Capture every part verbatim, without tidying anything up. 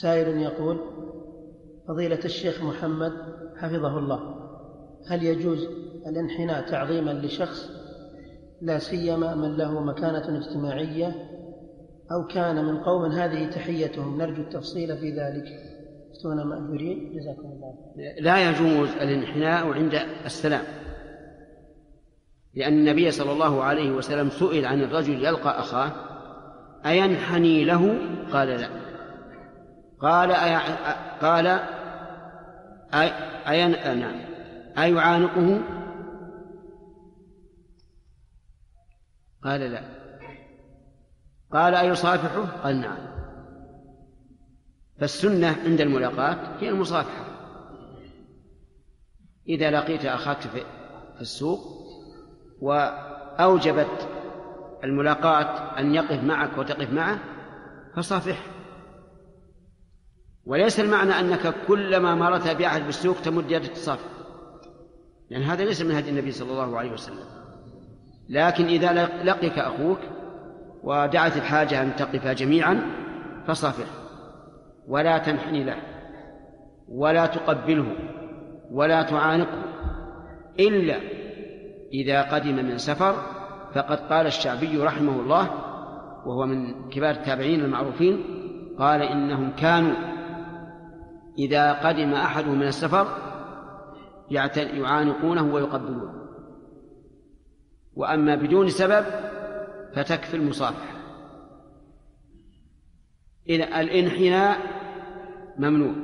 سائل يقول: فضيلة الشيخ محمد حفظه الله، هل يجوز الانحناء تعظيما لشخص لا سيما من له مكانة اجتماعية أو كان من قوم هذه تحيتهم؟ نرجو التفصيل في ذلك، افتونا مأجورين جزاكم الله. لا يجوز الانحناء عند السلام، لأن النبي صلى الله عليه وسلم سئل عن الرجل يلقى أخاه أينحني له؟ قال لا. قال أي... قال أي... أي... نعم أيعانقه؟ قال لا. قال أيصافحه؟ قال نعم. فالسنة عند الملاقاة هي المصافحة. إذا لقيت أخاك في السوق وأوجبت الملاقاة أن يقف معك وتقف معه فصافح، وليس المعنى أنك كلما مرت بأحد بالسوق تمد يدك تصافح، لأن هذا ليس من هدي النبي صلى الله عليه وسلم. لكن إذا لقيك أخوك ودعت الحاجة أن تقف جميعا فصافح، ولا تنحني له ولا تقبله ولا تعانقه إلا إذا قدم من سفر. فقد قال الشعبي رحمه الله وهو من كبار التابعين المعروفين، قال إنهم كانوا إذا قدم أحدهم من السفر يعانقونه ويقبلونه، وأما بدون سبب فتكفي المصافحة. إذا الانحناء ممنوع.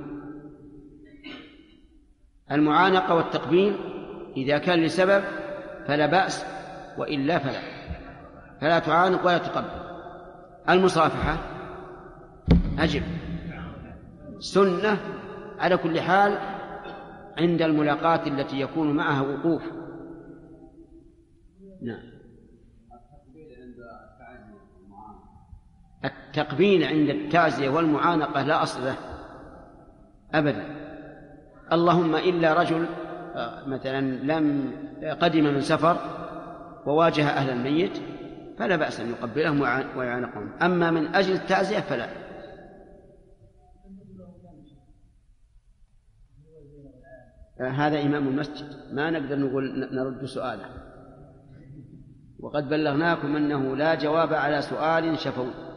المعانقة والتقبيل إذا كان لسبب فلا بأس، وإلا فلا فلا تعانق ولا تقبل. المصافحة أجب سنة على كل حال عند الملاقاة التي يكون معها وقوف. نعم. التقبيل عند التعزية والمعانقة لا أصل له أبدا، اللهم إلا رجل مثلا لم قدم من سفر وواجه أهل الميت فلا بأس أن يقبلهم ويعانقهم، أما من أجل التعزية فلا. هذا إمام المسجد ما نقدر نقول نرد سؤاله، وقد بلغناكم أنه لا جواب على سؤال شفوي.